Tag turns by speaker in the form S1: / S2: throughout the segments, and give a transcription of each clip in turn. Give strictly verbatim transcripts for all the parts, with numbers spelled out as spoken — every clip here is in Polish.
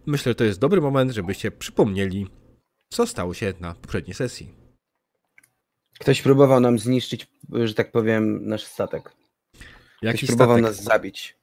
S1: Myślę, że to jest dobry moment, żebyście przypomnieli, co stało się na poprzedniej sesji.
S2: Ktoś próbował nam zniszczyć, że tak powiem, nasz statek. Ktoś
S1: Jaki
S2: próbował
S1: statek?
S2: nas zabić.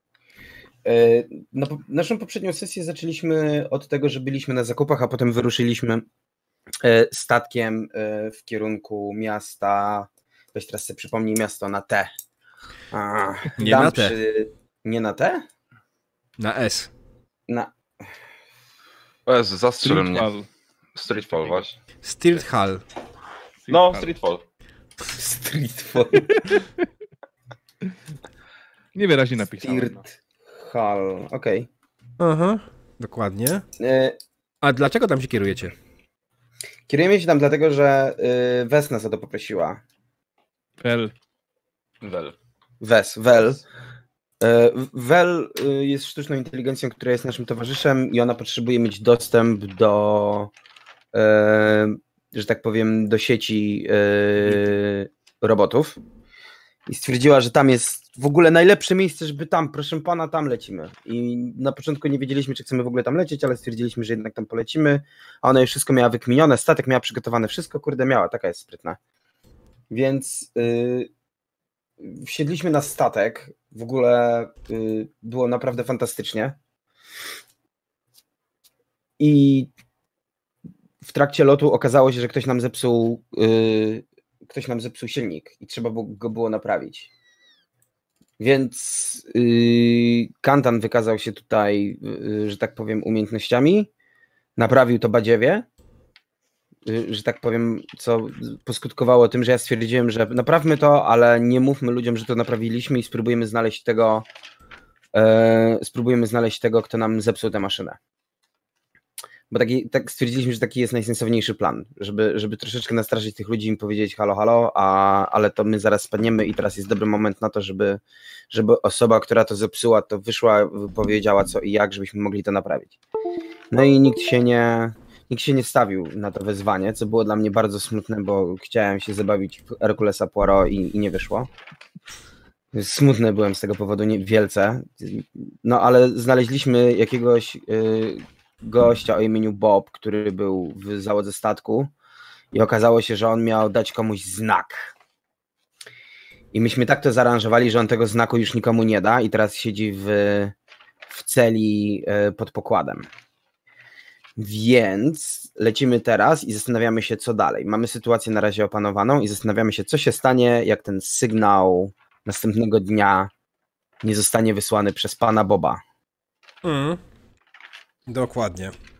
S2: No, naszą poprzednią sesję zaczęliśmy od tego, że byliśmy na zakupach, a potem wyruszyliśmy statkiem w kierunku miasta. Weź teraz sobie przypomnij miasto na T. A,
S1: nie na T.
S2: Przy... Nie na T?
S1: Na S.
S2: Na...
S3: O Jezu, zastrzel mnie. Streetfall, właśnie.
S1: Stirthal.
S3: No, Streetfall.
S2: Streetfall.
S4: Niewyraźnie napisałem.
S2: Stirthal, okej.
S1: Okay. Aha, dokładnie.
S2: Y...
S1: A dlaczego tam się kierujecie?
S2: Kierujemy się tam dlatego, że y, Wes nas o to poprosiła.
S4: Wel.
S3: Wel.
S2: Wes, Wel. Wel jest sztuczną inteligencją, która jest naszym towarzyszem i ona potrzebuje mieć dostęp do, że tak powiem, do sieci robotów. I stwierdziła, że tam jest w ogóle najlepsze miejsce, żeby tam, proszę pana, tam lecimy. I na początku nie wiedzieliśmy, czy chcemy w ogóle tam lecieć, ale stwierdziliśmy, że jednak tam polecimy. A ona już wszystko miała wykminione, statek miała przygotowane, wszystko, kurde, miała, taka jest sprytna. Więc yy, wsiedliśmy na statek, w ogóle yy, było naprawdę fantastycznie. I w trakcie lotu okazało się, że ktoś nam zepsuł, yy, ktoś nam zepsuł silnik i trzeba go było naprawić. Więc yy, Kantan wykazał się tutaj, yy, że tak powiem, umiejętnościami. Naprawił to badziewie, yy, że tak powiem, co poskutkowało tym, że ja stwierdziłem, że naprawmy to, ale nie mówmy ludziom, że to naprawiliśmy i spróbujemy znaleźć tego, yy, spróbujemy znaleźć tego, kto nam zepsuł tę maszynę. Bo taki, tak stwierdziliśmy, że taki jest najsensowniejszy plan, żeby, żeby troszeczkę nastraszyć tych ludzi i im powiedzieć halo, halo, a, ale to my zaraz spadniemy i teraz jest dobry moment na to, żeby, żeby osoba, która to zepsuła, to wyszła, powiedziała co i jak, żebyśmy mogli to naprawić. No i nikt się nie, nikt się nie wstawił na to wezwanie, co było dla mnie bardzo smutne, bo chciałem się zabawić w Herkulesa Poirot i, i nie wyszło. Smutny byłem z tego powodu nie, wielce, no ale znaleźliśmy jakiegoś... Yy, gościa o imieniu Bob, który był w załodze statku i okazało się, że on miał dać komuś znak. I myśmy tak to zaaranżowali, że on tego znaku już nikomu nie da i teraz siedzi w, w celi pod pokładem. Więc lecimy teraz i zastanawiamy się, co dalej. Mamy sytuację na razie opanowaną i zastanawiamy się, co się stanie, jak ten sygnał następnego dnia nie zostanie wysłany przez pana Boba.
S1: Mm. Dokładnie.